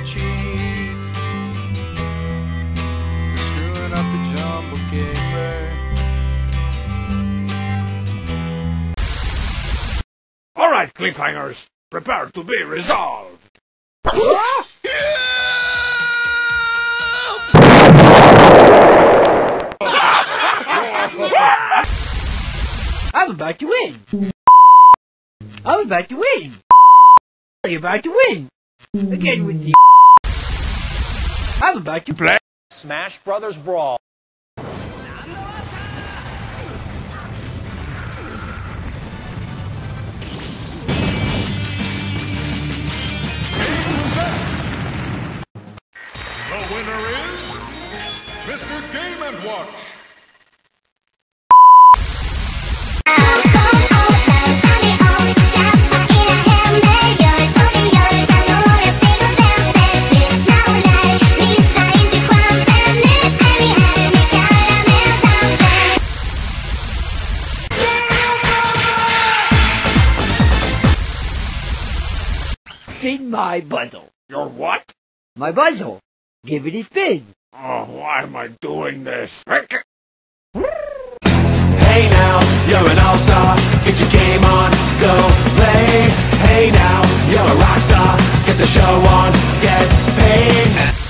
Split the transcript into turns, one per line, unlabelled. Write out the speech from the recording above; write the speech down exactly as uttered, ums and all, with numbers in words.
cheat. You're screwing up the jumble caper.
All right, cliffhangers, prepare to be resolved.
I'm about to win. I'm about to win. I'm about to win. Again with the. I'm about to play
Smash Brothers Brawl.
The winner is Mister Game and Watch.
spin my bundle.
Your what?
My bundle. Give it a spin.
Oh, why am I doing this?
Hey now, you're an all-star. Get your game on, go play. Hey now, you're a rock star. Get the show on, get paid.